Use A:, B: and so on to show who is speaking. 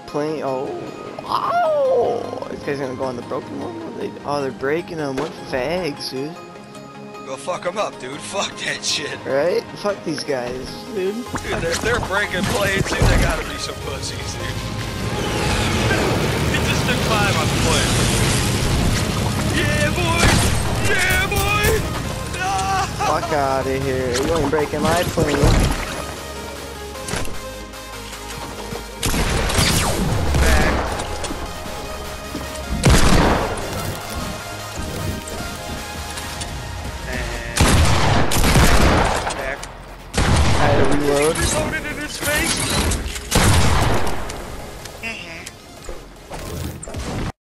A: plane. Oh, oh! This guy's gonna go on the broken one. Oh, they're breaking them. What fags, dude?
B: Go fuck them up, dude. Fuck that shit.
A: Right? Fuck these guys, dude.
B: Dude, they're breaking planes, dude. They gotta be some pussies, dude. It just took 5 on the plane. Yeah, boy! Yeah, boy! Ah!
A: Fuck out of here. You ain't breaking my plane.